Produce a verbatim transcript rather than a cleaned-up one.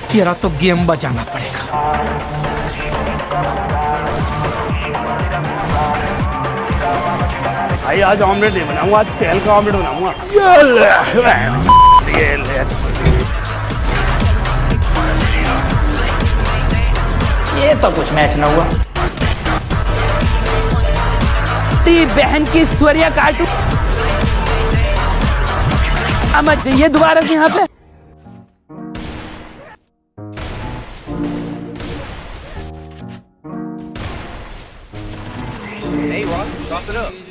तेरा तो गेम बजाना पड़ेगा। भाई आज ऑमलेट नहीं बनाऊंगा, आज तेल का ऑमलेट बनाऊंगा। ये तो कुछ मैच ना हुआ। तेरी बहन की स्वरिया काटू। अब मत जाइए दोबारा से यहाँ पे। Hey, boss, sauce it up.